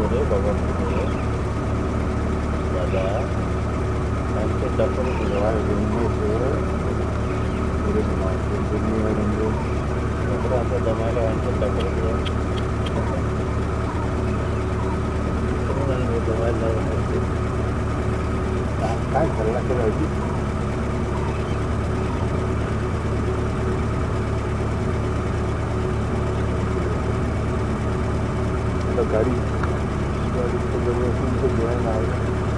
मध्ये बघा दादा त्यांचे डॉक्टर जेव्हा आता जमायला यांचे डॉक्टर काय झालं करायची गाडी गाडी घ्यायला